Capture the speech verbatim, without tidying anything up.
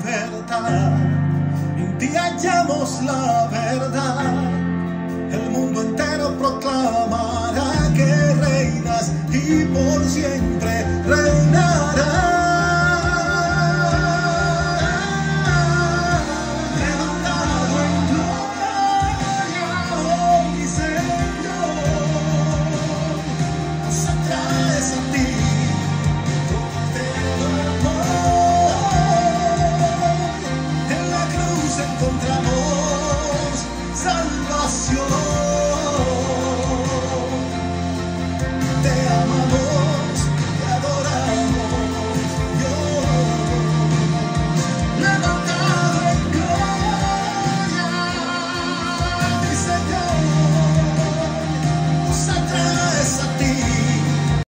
libertad. En ti hallamos la verdad. El mundo entero proclamará que reinas y por siempre